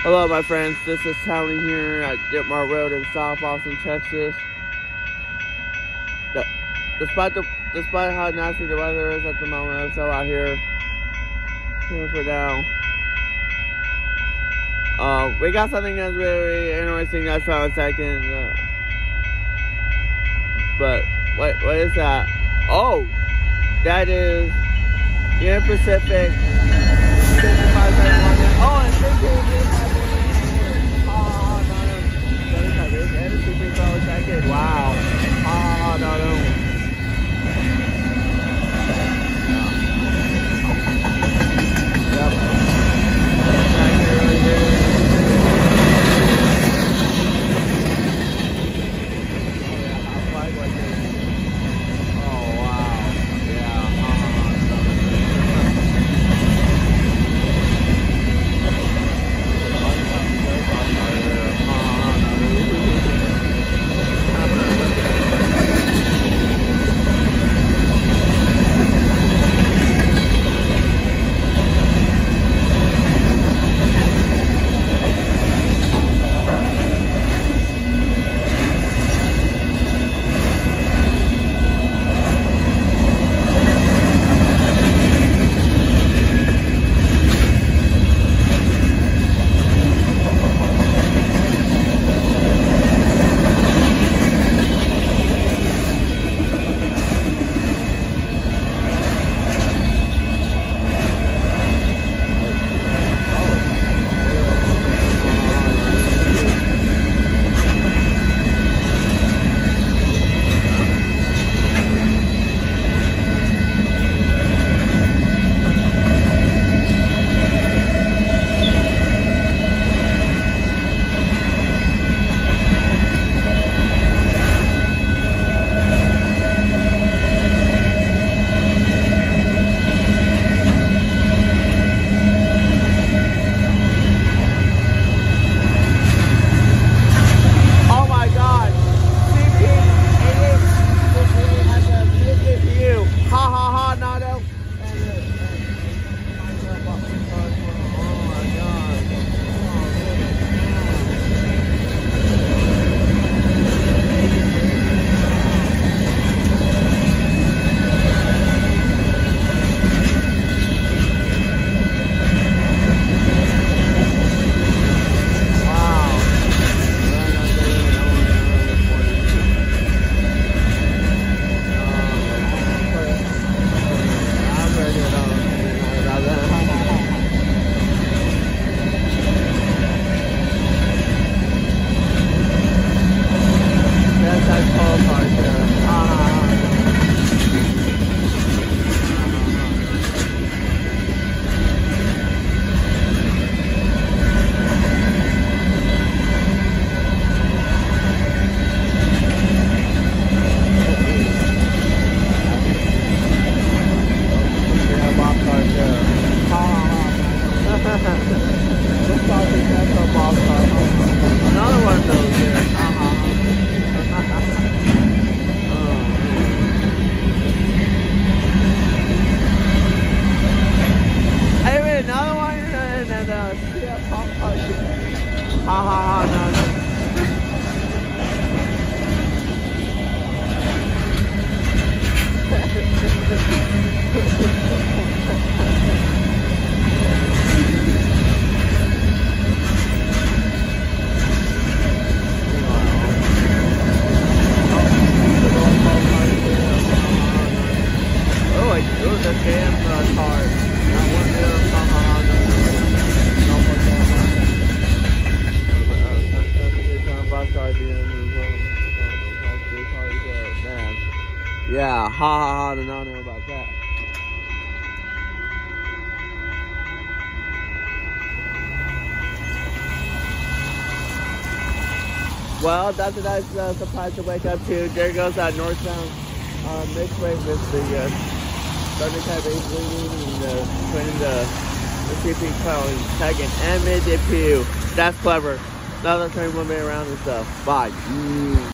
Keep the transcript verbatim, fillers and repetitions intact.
Hello, my friends. This is Tony here at Dittmar Road in South Austin, Texas. The, despite the despite how nasty the weather is at the moment, I'm still out here. Here for now. Uh, we got something that's really interesting. That's for a second. Uh, but what what is that? Oh, that is Union Pacific. Oh, and fifteen. Wow. Oh, no, no. Yep. Oh, wow. Yeah. Another one of those here. Hey, wait, another one and then uh, see that pop car shit. Ha ha ha, no, no. Yeah, ha ha ha, did not know about that. Well, that's a nice uh, surprise to wake up to. There goes that northbound uh, mixway with the uh, thundercat base leading and uh, putting the, the C P calling second and mid dip. That's clever. Now they're turning one way around and stuff. Bye. Mm.